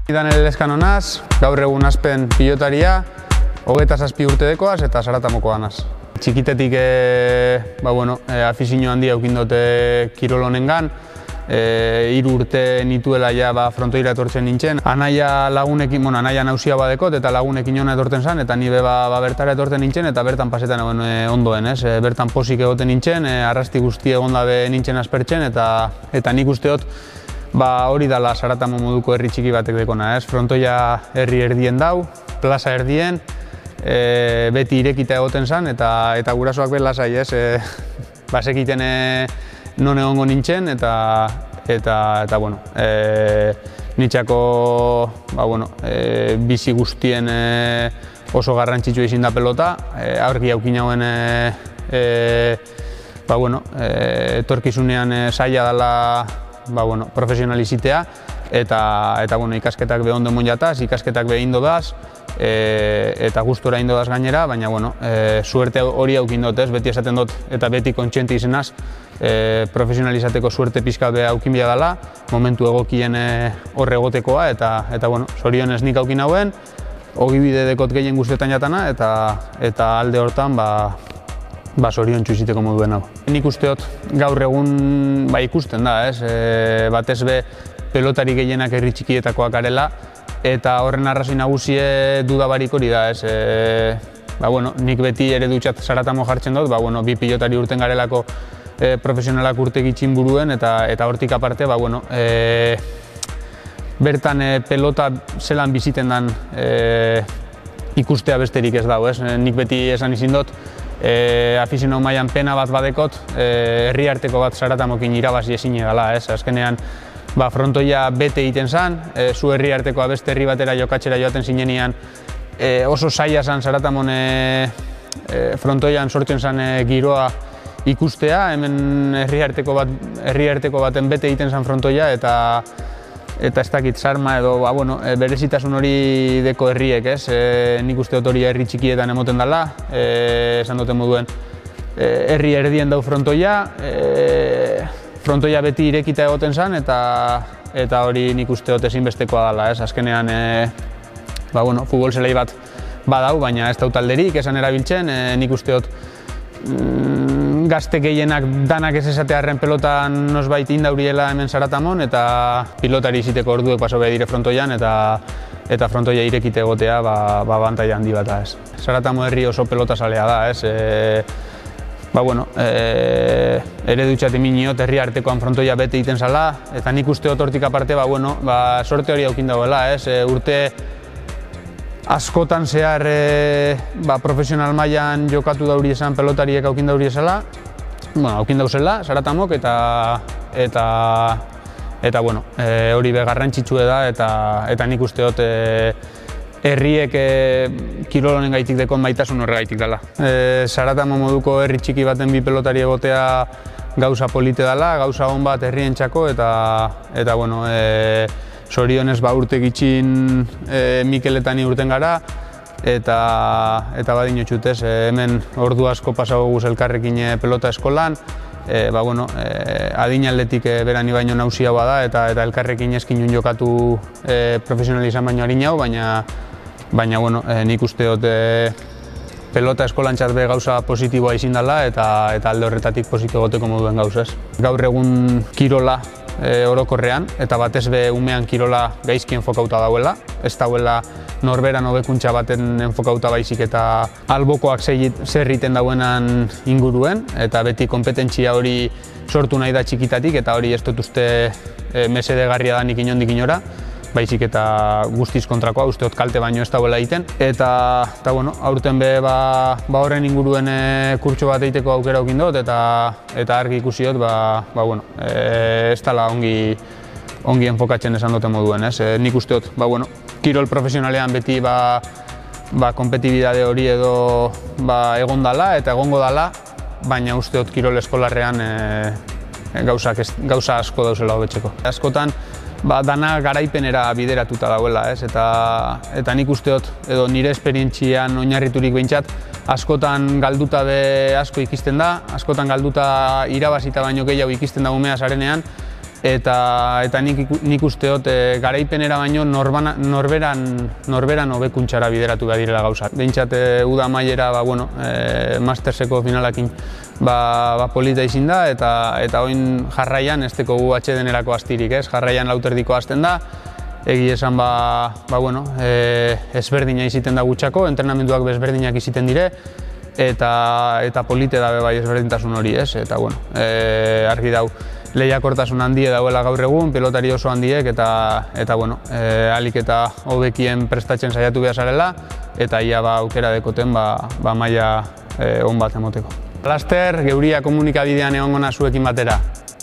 Daniel Elezkano naz, gaur egun Aspen pilotaria, 27 urte dekoaz eta Zaratamokoa naz. Txikitetik afizio handia eukin dute kirol honengan, 3 urte nituela ja frontoira etortzen nintzen. Anaia lagunekin, anaia nausia badekot eta lagunekin hona etorten zen, eta ni bertara etorten nintzen eta bertan pasetan ondoen, bertan posik egoten nintzen, arrasti guzti egon dabe nintzen aspertzen eta nik usteot hori dala Zaratamo moduko herri txiki batek dekona, frontoia herri erdien dau, plaza erdien, beti irekita egoten zen eta gurasoak be lasai, basekiten non egongo nintzen eta nitxako bizi guztien oso garrantzitsua izin da pelota, aurki aukin hauen etorkizunean zaila dela profesionalizitea eta ikasketak be ondo monjataz, ikasketak be indo daz eta gustora indo daz gainera, baina suerte hori aukin dut, beti esaten dut eta beti kontxente izenaz profesionalizateko suerte pixka be aukin bila dela, momentu egokien horre egotekoa eta zorionez nik aukin hauen, ogibide dekot gehien guztietan jatana eta alde hortan zorion txuziteko moduen hau. Nik usteot gaur egun ikusten da, batez be pelotari gehienak herri txikietakoak garela eta horren arrazoi nagusie dudabarik hori da, nik beti eredutzat Zaratamo jartzen dut, bi pilotari urten garelako profesionalak urte gitxin buruen eta hortik aparte bertan pelota zelan biziten dan ikustea besterik ez dago, nik beti esan izin dut afizionau mailan pena bat badekot, herri arteko bat Zaratamokin irabazi ezin egala, azkenean frontoia bete egiten zen, zu herri artekoa beste herri batera jokatzera joaten zinenean oso zaila zen Zaratamon frontoian sortzen zen giroa ikustea, hemen herri arteko baten bete egiten zen frontoia eta ez dakit sarma edo berezitasun hori deko herriek, nik uste dut hori herri txikietan emoten dela, esan duten moduen herri erdien dau frontoia, frontoia beti irekita egoten zen eta hori nik uste dut ezinbestekoa dela, azkenean futbol zelai bat badau, baina ez dau talderik, esan erabiltzen, nik uste dut gazte gehienak danak ez esatearen pelotan nosbait indauriela hemen Zaratamon eta pilotari iziteko orduek paso behar dire frontoian eta frontoia irekite egotea bantaia handi bat da. Zaratamo herri oso pelota salea da, eredutxat eminiot herri artekoan frontoia bete egiten zala eta nik uste dut hortik aparte sorte hori aukin dagoela, urte askotan zehar profesional mailan jokatu dauri esan pelotariek aukin dauri esala, aukin dauzela Zaratamok eta hori garrantzitsue da eta nik uste dut herriek kirol honen gaitik dekon maitasun horregaitik dela. Zaratamo moduko herri txiki baten bi pelotari egotea gauza polite dela, gauza hon bat herrientzako eta zorionez urte gitxin Mikeletani urten gara eta badin otxutez, hemen ordu asko pasago guz elkarrekin pelota eskolan, adin aldetik berani baino nausia da eta elkarrekin eskin jokatu profesionalizan baino harin hau, baina nik uste dut pelota eskolantzat be gauza positiboa izin dela eta alde horretatik posik egoteko moduen gauzaz. Gaur egun kirola orokorrean eta batez be umean kirola gaizki enfokauta dauela, ez dauela norberan hobekuntza baten enfokauta baizik eta albokoak zer egiten dauenan inguruen eta beti konpetentzia hori sortu nahi da txikitatik eta hori ez dut uste mesedegarria da nik inondik inora, baizik eta guztiz kontrakoa, uste dut kalte baino ez dauela egiten eta aurten be horren inguruen kurtso bat egiteko aukera aukin dut eta argi ikusi dut ez dela ongi enfokatzen esan duten moduen, nik uste dut kirol profesionalean beti kompetibidade hori edo egon dala eta egongo dala, baina uste dut kirol eskolarrean gauza asko dauzela hobetzeko. Askotan dana garaipenera bideratuta dauela, eta nik uste dut, edo nire esperientzian oinarriturik behintzat, askotan galduta be asko ikisten da, askotan galduta irabazita baino gehiago ikisten da umea zarenean, eta nik usteot garaipenera baino norberan hobekuntzara bideratu behar direla gauzak. Behintzat uda mailera Masterseko finalakin polita izin da, eta oin jarraian ez dekogu atsedenerako astirik, ez? Jarraian lauterdiko hasten da, egi esan ezberdina iziten da gutxako, entrenamenduak bezberdinak iziten dire, eta polite dabe bai ezberdintasun hori, ez? Eta argi dau, lehiakortasun handie dauela gaur egun, pelotari oso handiek, eta alik eta hobekien prestatzen saiatu behar zarela, eta ia aukera dekoten maila on bat emoteko. Laster, geuria komunikabidean egongo zuekin batera.